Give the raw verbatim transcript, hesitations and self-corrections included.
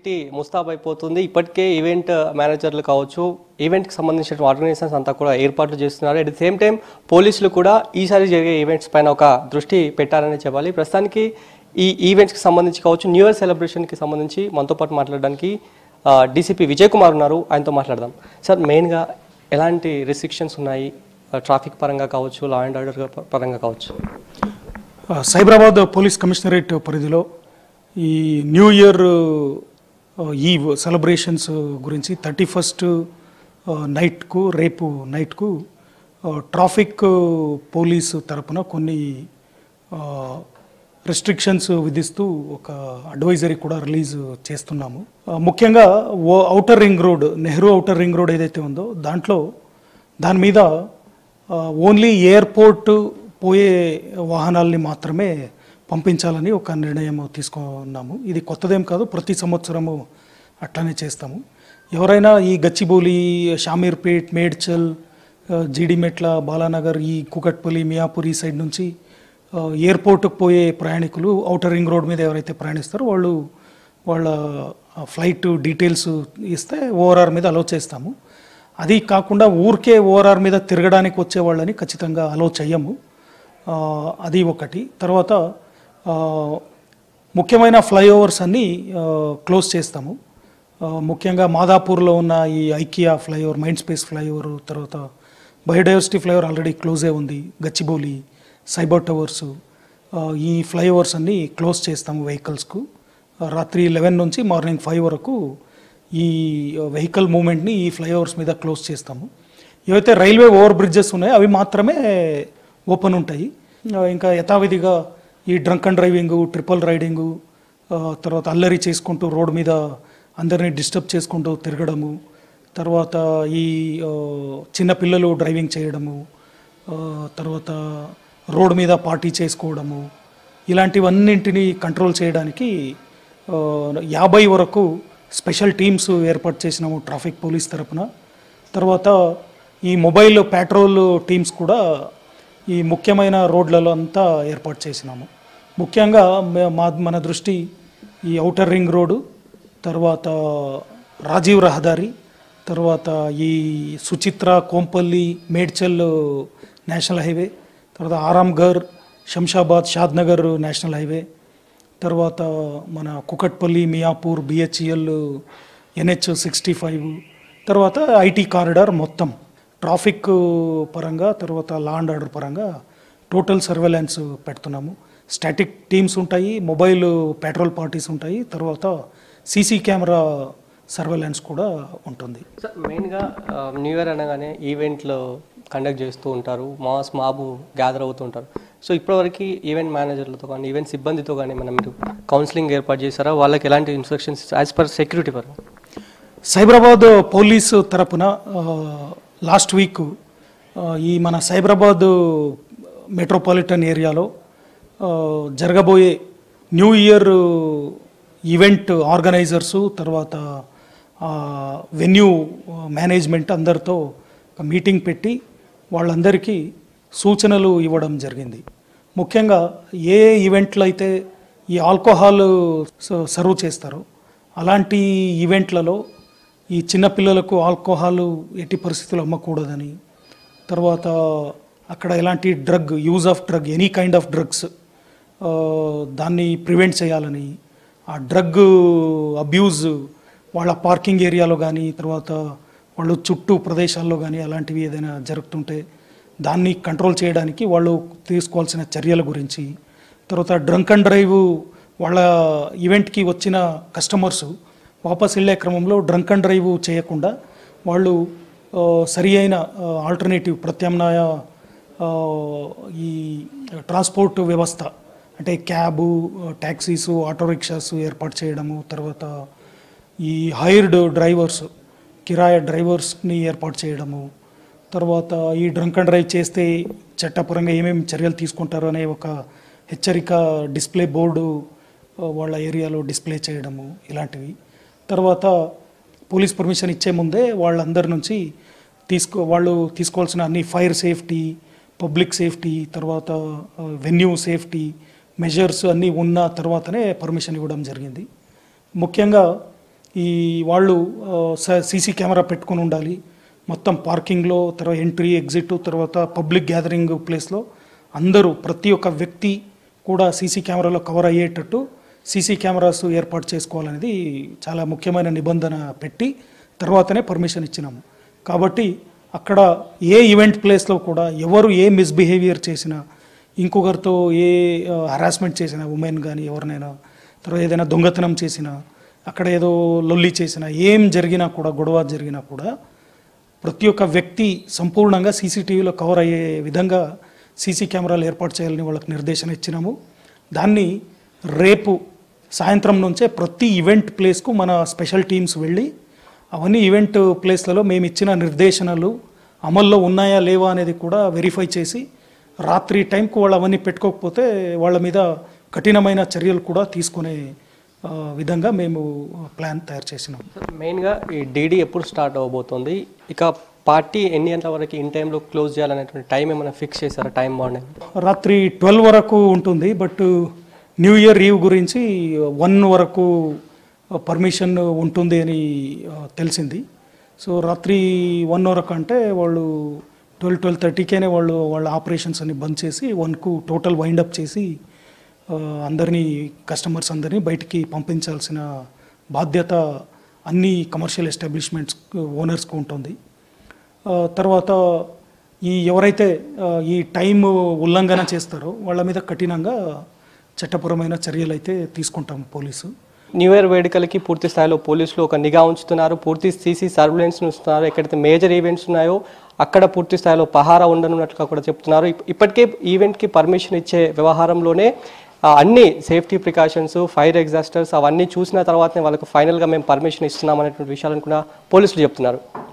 City ముస్తాబైపోతుంది. ఇప్పటికే event మేనేజర్లు కావచ్చు, ఈవెంట్కి సంబంధించిన ఆర్గనైజేషన్స్ అంతా కూడా ఏర్పాట్లు చేస్తున్నారు. అట్ ది సేమ్ టైం పోలీసులు కూడా ఈసారి జరిగే ఈవెంట్స్ పైన ఒక దృష్టి పెట్టారని చెప్పాలి. ప్రస్తుతానికి ఈ ఈవెంట్స్కి సంబంధించి కావచ్చు, న్యూ ఇయర్ సెలబ్రేషన్కి సంబంధించి మనతో పాటు మాట్లాడడానికి డీసీపీ విజయ్ కుమార్ ఉన్నారు. ఆయనతో మాట్లాడదాం. సార్, మెయిన్గా ఎలాంటి రిస్ట్రిక్షన్స్ ఉన్నాయి ట్రాఫిక్ పరంగా కావచ్చు, లా అండ్ ఆర్డర్ పరంగా కావచ్చు? సైబరాబాద్ పోలీస్ కమిషనరేట్ పరిధిలో ఈ న్యూ ఇయర్ ఈ సెలబ్రేషన్స్ గురించి థర్టీ ఫస్ట్ నైట్కు రేపు నైట్కు ట్రాఫిక్ పోలీసు తరపున కొన్ని రెస్ట్రిక్షన్స్ విధిస్తూ ఒక అడ్వైజరీ కూడా రిలీజ్ చేస్తున్నాము. ముఖ్యంగా ఓ outer ring road, Nehru outer ring road ఏదైతే ఉందో దాంట్లో దాని మీద ఓన్లీ ఎయిర్పోర్ట్ పోయే వాహనాల్ని మాత్రమే పంపించాలని ఒక నిర్ణయం తీసుకున్నాము. ఇది కొత్తదేం కాదు, ప్రతి సంవత్సరము అట్లానే చేస్తాము. ఎవరైనా ఈ గచ్చిబౌలి, షామీర్పేట్, మేడ్చల్, జీడిమెట్ల, బాలానగర్, ఈ కుకట్పల్లి, మియాపూర్ ఈ సైడ్ నుంచి ఎయిర్పోర్ట్కి పోయే ప్రయాణికులు ఔటర్ రింగ్ రోడ్ మీద ఎవరైతే ప్రయాణిస్తారో వాళ్ళు వాళ్ళ ఫ్లైట్ డీటెయిల్స్ ఇస్తే ఓఆర్ఆర్ మీద అలో చేస్తాము. అది కాకుండా ఊరికే ఓఆర్ఆర్ మీద తిరగడానికి వచ్చే వాళ్ళని ఖచ్చితంగా అలో చెయ్యము. అది ఒకటి. తర్వాత ముఖ్యమైన ఫ్లైఓవర్స్ అన్నీ క్లోజ్ చేస్తాము. ముఖ్యంగా మాదాపూర్లో ఉన్న ఈ IKEA flyover, mind space flyover, తర్వాత బయోడైవర్సిటీ ఫ్లైఓవర్ ఆల్రెడీ క్లోజే ఉంది. గచ్చిబౌలి, సైబర్ టవర్స్, ఈ ఫ్లైఓవర్స్ అన్నీ క్లోజ్ చేస్తాము వెహికల్స్కు. రాత్రి లెవెన్ నుంచి మార్నింగ్ ఫైవ్ వరకు ఈ వెహికల్ మూమెంట్ని ఈ ఫ్లైఓవర్స్ మీద క్లోజ్ చేస్తాము. ఏవైతే రైల్వే ఓవర్ బ్రిడ్జెస్ ఉన్నాయో అవి మాత్రమే ఓపెన్ ఉంటాయి. ఇంకా యథావిధిగా ఈ drunk and driving, triple riding, తర్వాత అల్లరి చేసుకుంటూ రోడ్ మీద అందరినీ డిస్టర్బ్ చేసుకుంటూ తిరగడము, తర్వాత ఈ చిన్నపిల్లలు డ్రైవింగ్ చేయడము, తర్వాత రోడ్ మీద పార్టీ చేసుకోవడము, ఇలాంటివన్నింటినీ కంట్రోల్ చేయడానికి యాభై వరకు స్పెషల్ టీమ్స్ ఏర్పాటు చేసినాము ట్రాఫిక్ పోలీస్ తరపున. తర్వాత ఈ మొబైల్ పెట్రోల్ టీమ్స్ కూడా ఈ ముఖ్యమైన రోడ్లలో అంతా ఏర్పాటు చేసినాము. ముఖ్యంగా మా మన దృష్టి ఈ ఔటర్ రింగ్ రోడ్డు, తర్వాత రాజీవ్ రహదారి, తర్వాత ఈ సుచిత్ర, కోంపల్లి, మేడ్చల్ నేషనల్ హైవే, తర్వాత ఆరాంఘర్, శంషాబాద్, షాద్నగర్ నేషనల్ హైవే, తర్వాత మన Kukatpally, Miyapur, BHEL, NH sixty five, తర్వాత ఐటీ కారిడార్ మొత్తం ట్రాఫిక్ పరంగా, తర్వాత లా అండ్ ఆర్డర్ పరంగా టోటల్ సర్వేలెన్స్ పెడుతున్నాము. స్టాటిక్ టీమ్స్ ఉంటాయి, మొబైల్ పెట్రోల్ పార్టీస్ ఉంటాయి, తర్వాత సీసీ కెమెరా సర్వేలెన్స్ కూడా ఉంటుంది. సార్, మెయిన్గా న్యూ ఇయర్ అనగానే ఈవెంట్లు కండక్ట్ చేస్తూ ఉంటారు, మాస్ మాబు గ్యాదర్ అవుతూ ఉంటారు. సో ఇప్పటివరకు ఈవెంట్ మేనేజర్లతో కానీ, ఈవెంట్ సిబ్బందితో కానీ మనం మీరు కౌన్సిలింగ్ ఏర్పాటు చేశారా? వాళ్ళకి ఎలాంటి ఇన్స్ట్రక్షన్స్ యాజ్ పర్ సెక్యూరిటీ పరంగా? సైబరాబాద్ పోలీసు తరపున లాస్ట్ వీక్ ఈ మన సైబరాబాద్ మెట్రోపాలిటన్ ఏరియాలో జరగబోయే న్యూ ఇయర్ ఈవెంట్ ఆర్గనైజర్సు, తర్వాత వెన్యూ మేనేజ్మెంట్ అందరితో మీటింగ్ పెట్టి వాళ్ళందరికీ సూచనలు ఇవ్వడం జరిగింది. ముఖ్యంగా ఏ ఈవెంట్లు అయితే ఈ ఆల్కహాల్ సర్వ్ చేస్తారో అలాంటి ఈవెంట్లలో ఈ చిన్నపిల్లలకు ఆల్కహాల్ ఎట్టి పరిస్థితులు అమ్మకూడదని, తర్వాత అక్కడ ఎలాంటి drug, use of drug, any kind of drugs దాన్ని ప్రివెంట్ చేయాలని, ఆ డ్రగ్ అబ్యూజ్ వాళ్ళ పార్కింగ్ ఏరియాలో కానీ, తర్వాత వాళ్ళు చుట్టూ ప్రదేశాల్లో కానీ అలాంటివి ఏదైనా జరుగుతుంటే దాన్ని కంట్రోల్ చేయడానికి వాళ్ళు తీసుకోవాల్సిన చర్యల గురించి, తర్వాత డ్రంక్ అండ్ డ్రైవ్ వాళ్ళ ఈవెంట్కి వచ్చిన కస్టమర్సు వాపస్ వెళ్ళే క్రమంలో డ్రంక్ అండ్ డ్రైవ్ చేయకుండా వాళ్ళు సరి అయిన ఆల్టర్నేటివ్ ప్రత్యామ్నాయ ఈ ట్రాన్స్పోర్ట్ వ్యవస్థ అంటే క్యాబు, ట్యాక్సీసు, ఆటో రిక్షాస్ ఏర్పాటు చేయడము, తర్వాత ఈ హైర్డ్ డ్రైవర్స్, కిరాయ డ్రైవర్స్ని ఏర్పాటు చేయడము, తర్వాత ఈ డ్రంక్ అండ్ డ్రైవ్ చేస్తే చట్టపరంగా ఏమేమి చర్యలు తీసుకుంటారు అనే ఒక హెచ్చరిక డిస్ప్లే బోర్డు వాళ్ళ ఏరియాలో డిస్ప్లే చేయడము, ఇలాంటివి. తర్వాత పోలీస్ పర్మిషన్ ఇచ్చే ముందే వాళ్ళందరి నుంచి తీసుకో వాళ్ళు తీసుకోవాల్సిన అన్ని ఫైర్ సేఫ్టీ, పబ్లిక్ సేఫ్టీ, తర్వాత వెన్యూ సేఫ్టీ మెజర్స్ అన్నీ ఉన్న తర్వాతనే పర్మిషన్ ఇవ్వడం జరిగింది. ముఖ్యంగా ఈ వాళ్ళు సీసీ కెమెరా పెట్టుకొని ఉండాలి మొత్తం పార్కింగ్లో, తర్వాత ఎంట్రీ ఎగ్జిట్, తర్వాత పబ్లిక్ గ్యాదరింగ్ ప్లేస్లో అందరూ ప్రతి ఒక్క వ్యక్తి కూడా సీసీ కెమెరాలో కవర్ అయ్యేటట్టు సీసీ కెమెరాస్ ఏర్పాటు చేసుకోవాలనేది చాలా ముఖ్యమైన నిబంధన పెట్టి తర్వాతనే పర్మిషన్ ఇచ్చినాము. కాబట్టి అక్కడ ఏ ఈవెంట్ ప్లేస్లో కూడా ఎవరు ఏ మిస్బిహేవియర్ చేసినా, ఇంకొకరితో ఏ హరాస్మెంట్ చేసినా, ఉమెన్ కానీ ఎవరినైనా, తర్వాత ఏదైనా దొంగతనం చేసినా, అక్కడ ఏదో లొల్లి చేసినా, ఏం జరిగినా కూడా, గొడవ జరిగినా కూడా ప్రతి ఒక్క వ్యక్తి సంపూర్ణంగా సీసీటీవీలో కవర్ అయ్యే విధంగా సీసీ కెమెరాలు ఏర్పాటు చేయాలని వాళ్ళకి నిర్దేశన ఇచ్చినాము. దాన్ని రేపు సాయంత్రం నుంచే ప్రతి ఈవెంట్ ప్లేస్కు మన స్పెషల్ టీమ్స్ వెళ్ళి అవన్నీ ఈవెంట్ ప్లేస్లలో మేము ఇచ్చిన నిర్దేశనలు అమల్లో ఉన్నాయా లేవా అనేది కూడా వెరిఫై చేసి రాత్రి టైంకు వాళ్ళు అవన్నీ పెట్టుకోకపోతే వాళ్ళ మీద కఠినమైన చర్యలు కూడా తీసుకునే విధంగా మేము ప్లాన్ తయారు చేసినాం. మెయిన్గా ఈ డీడీ ఎప్పుడు స్టార్ట్ అవ్వబోతుంది, ఇక పార్టీ ఎన్ని గంటల వరకు ఇన్ టైంలో క్లోజ్ చేయాలనేటువంటి టైం ఏమైనా ఫిక్స్ చేశారా? టైం మార్నింగ్ రాత్రి ట్వెల్వ్ వరకు ఉంటుంది, బట్ న్యూ ఇయర్ ఈవ్ గురించి వన్ వరకు పర్మిషన్ ఉంటుంది అని తెలిసింది. సో రాత్రి వన్ వరకు అంటే వాళ్ళు ట్వెల్వ్ ట్వెల్వ్ థర్టీకేనే వాళ్ళు వాళ్ళ ఆపరేషన్స్ అన్ని బంద్ చేసి వన్కు టోటల్ వైండప్ చేసి అందరినీ కస్టమర్స్ అందరినీ బయటికి పంపించాల్సిన బాధ్యత అన్ని కమర్షియల్ ఎస్టాబ్లిష్మెంట్స్ ఓనర్స్కు ఉంటుంది. తర్వాత ఈ ఎవరైతే ఈ టైం ఉల్లంఘన చేస్తారో వాళ్ళ మీద కఠినంగా చట్టపరమైన చర్యలు అయితే తీసుకుంటాం పోలీసు. న్యూ ఇయర్ వేడుకలకి పూర్తి స్థాయిలో పోలీసులు ఒక నిఘా ఉంచుతున్నారు, పూర్తి సీసీ సర్వేలెన్స్ ఉంచుతున్నారు. ఎక్కడైతే మేజర్ ఈవెంట్స్ ఉన్నాయో అక్కడ పూర్తి స్థాయిలో పహారా ఉండనున్నట్లుగా కూడా చెప్తున్నారు. ఇప్పటికే ఈవెంట్కి పర్మిషన్ ఇచ్చే వ్యవహారంలోనే అన్ని సేఫ్టీ ప్రికాషన్స్, ఫైర్ ఎగ్జాస్టర్స్ అవన్నీ చూసిన తర్వాతనే వాళ్ళకు ఫైనల్గా మేము పర్మిషన్ ఇస్తున్నాం అనేటువంటి విషయాలను కూడా పోలీసులు చెప్తున్నారు.